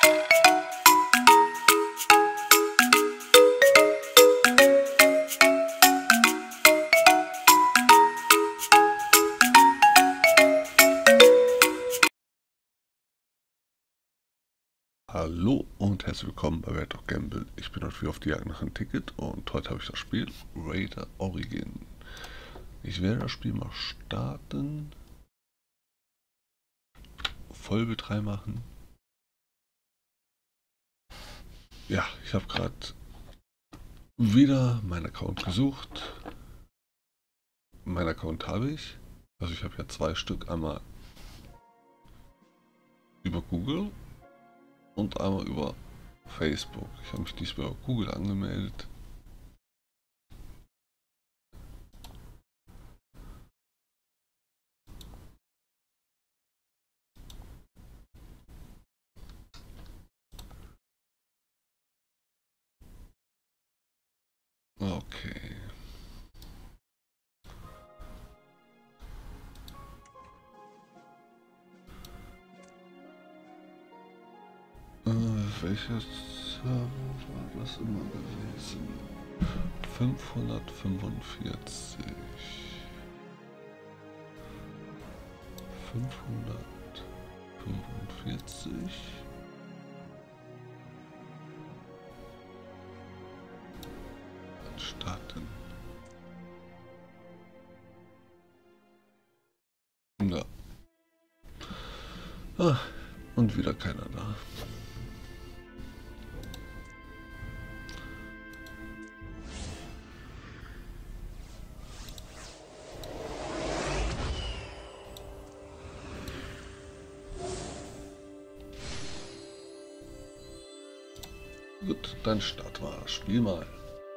Hallo und herzlich willkommen bei Red Dog Gamble. Ich bin heute wieder auf die Jagd nach einem Ticket und heute habe ich das Spiel Raider Origin. Ich werde das Spiel mal starten, Vollbild machen. Ja, ich habe gerade wieder meinen Account gesucht. Meinen Account habe ich. Also ich habe ja zwei Stück, einmal über Google und einmal über Facebook. Ich habe mich diesmal über Google angemeldet. Okay. Welches Server war das immer gewesen? 545. 545. Starten. Ja. Ah, und wieder keiner da. Gut, dann Start war. Spiel mal.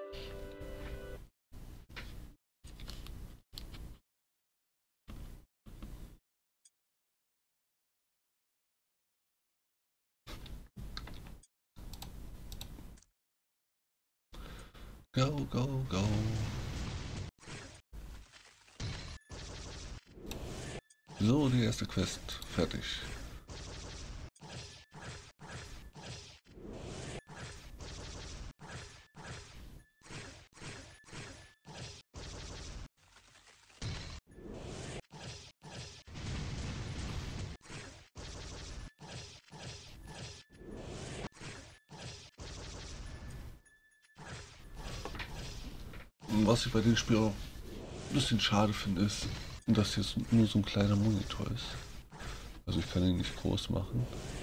Go, go, go. So, die erste Quest fertig. Was ich bei dem Spiel auch ein bisschen schade finde, ist, dass jetzt nur so ein kleiner Monitor ist. Also ich kann ihn nicht groß machen.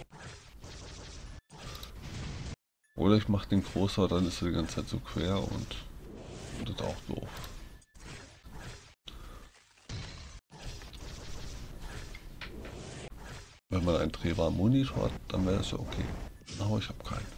Oder ich mache den größer, dann ist er die ganze Zeit so quer und das ist auch doof. Wenn man einen drehbaren Monitor hat, dann wäre das ja okay. Aber ich habe keinen.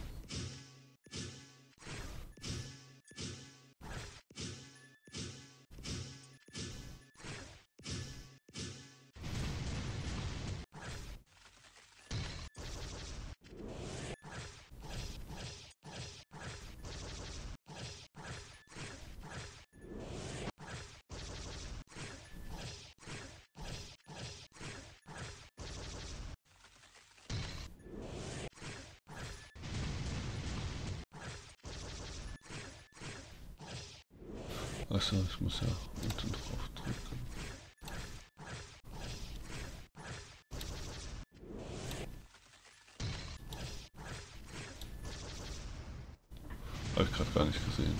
Achso, ich muss ja unten drauf drücken. Habe ich gerade gar nicht gesehen.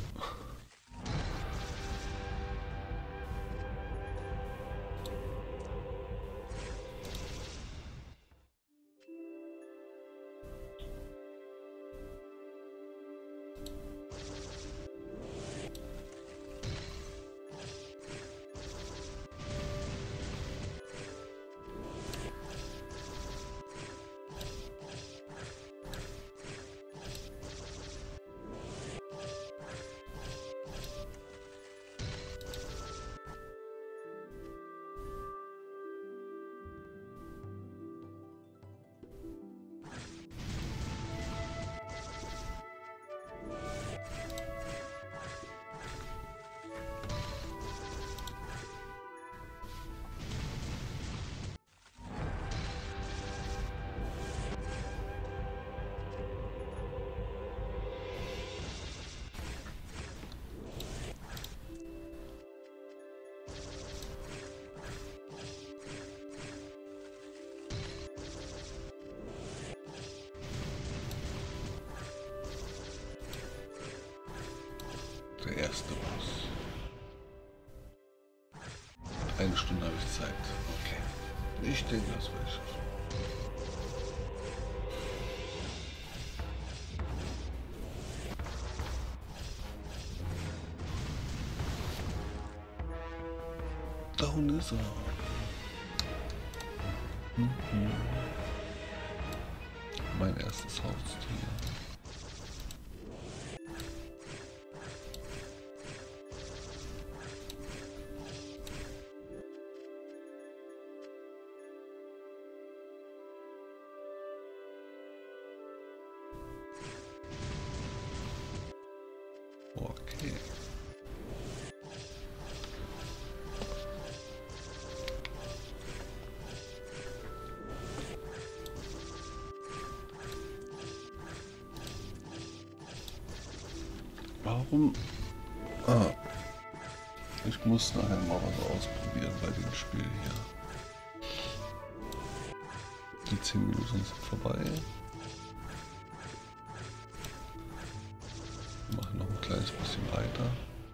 erste Boss. 1 Stunde habe ich Zeit. Okay. Ich denke, das werde ich schaffen. Down ist er. Mein erstes Haustier. Okay. Warum? Ah, ich muss nachher mal was ausprobieren bei dem Spiel hier. Die 10 Minuten sind vorbei. Wir machen noch ein kleines bisschen weiter.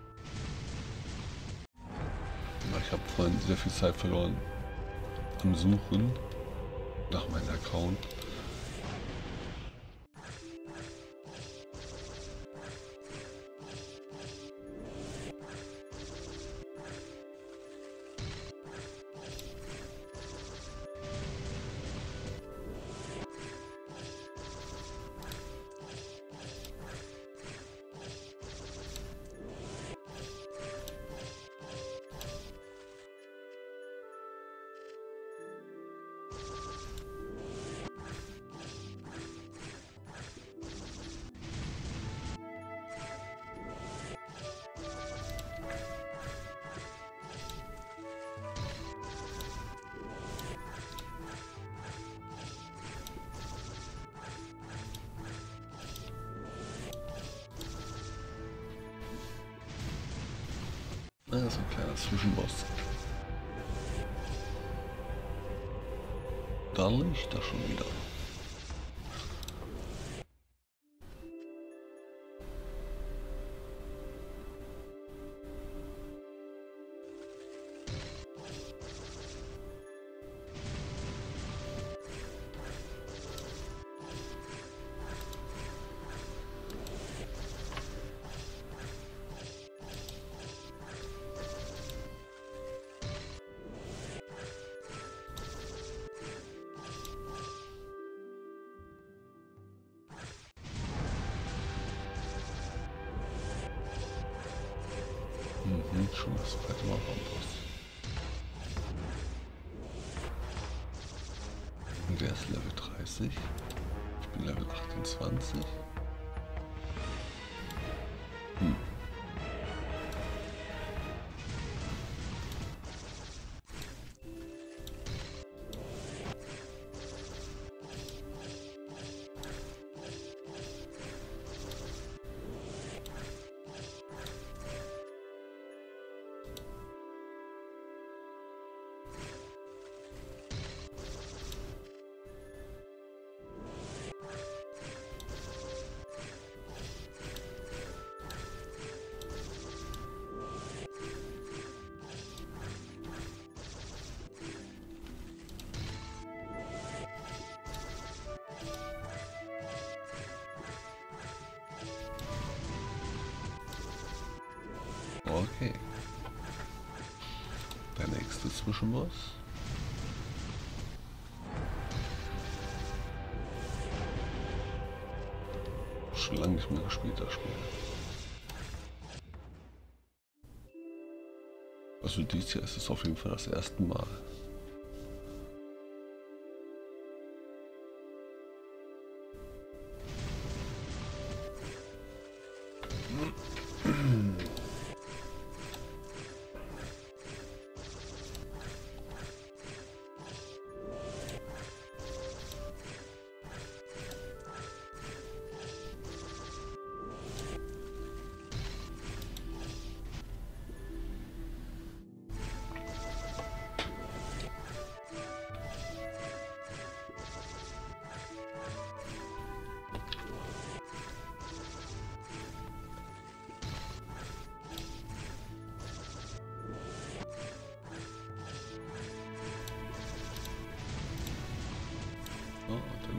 Ich habe vorhin sehr viel Zeit verloren am Suchen nach meinem Account. Das ist ein kleiner Zwischenboss. Da liegt er schon wieder. Schon das zweite Mal vom Boss. Und der ist Level 30. Ich bin Level 28. Okay. Der nächste Zwischenboss. Schon lange nicht mehr gespielt, das Spiel. Also dieses Jahr ist es auf jeden Fall das erste Mal.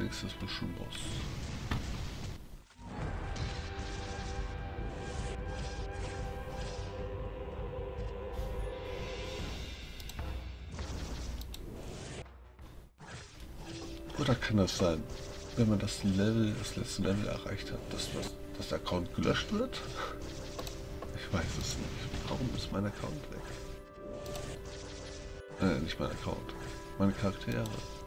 nächstes bestimmt Boss. Oder kann das sein, wenn man das letzte Level erreicht hat, dass der Account gelöscht wird? Ich weiß es nicht. Warum ist mein Account weg? Nicht mein Account. Meine Charaktere.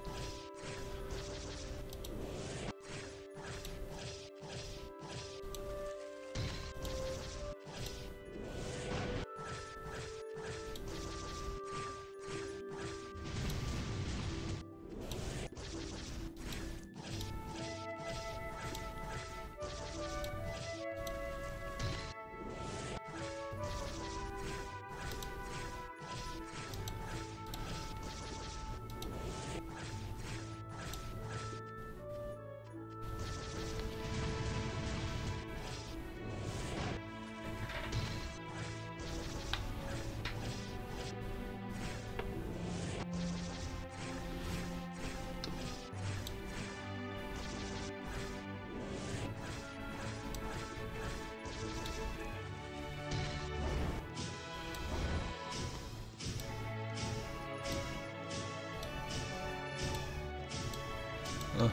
Ah.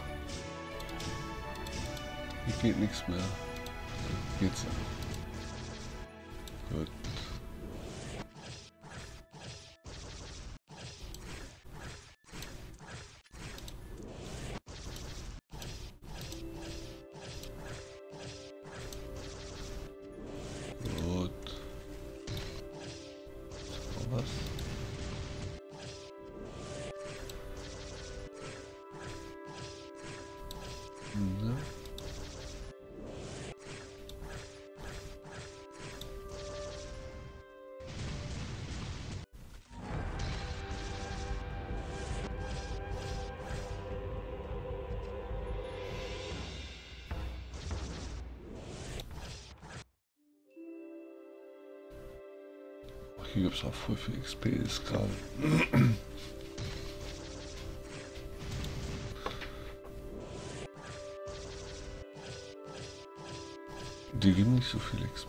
Hier geht nichts mehr. Geht's ja. Gut. Gut. Ist noch was? Ne? Hier gibt es auch voll viel XP ist gerade. Die geben nicht so viel XP.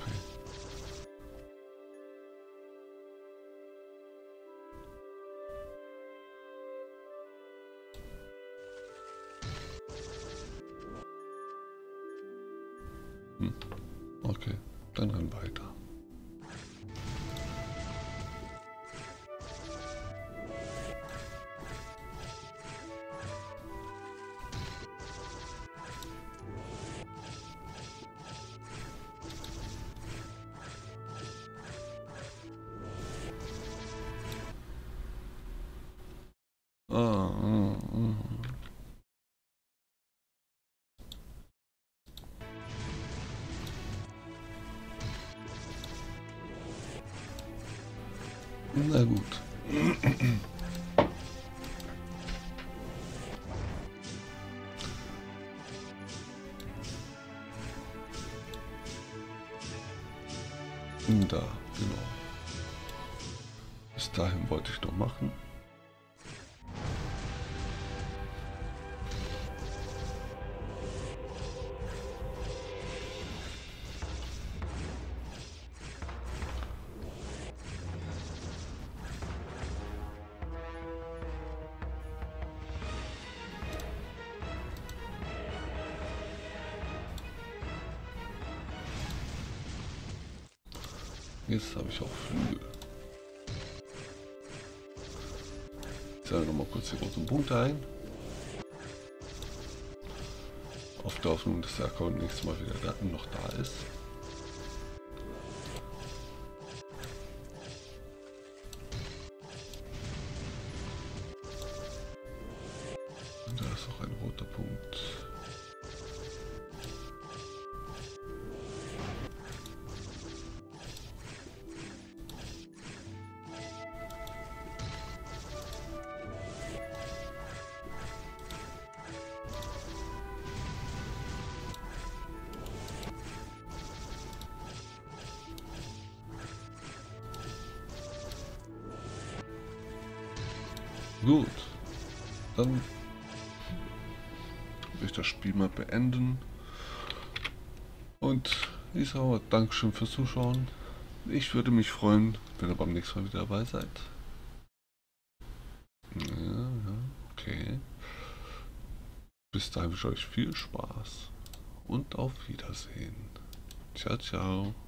Okay, dann rennen weiter. Na gut. Da, genau. Bis dahin wollte ich noch machen. Jetzt habe ich auch Flügel. Ich sage nochmal kurz die großen Punkte ein. Auf der Hoffnung, dass der Account nächstes Mal wieder noch da ist. Und da ist auch ein roter Punkt. Gut, dann will ich das Spiel mal beenden. Und ich sage Dankeschön fürs Zuschauen. Ich würde mich freuen, wenn ihr beim nächsten Mal wieder dabei seid. Ja, okay. Bis dahin wünsche ich euch viel Spaß und auf Wiedersehen. Ciao, ciao.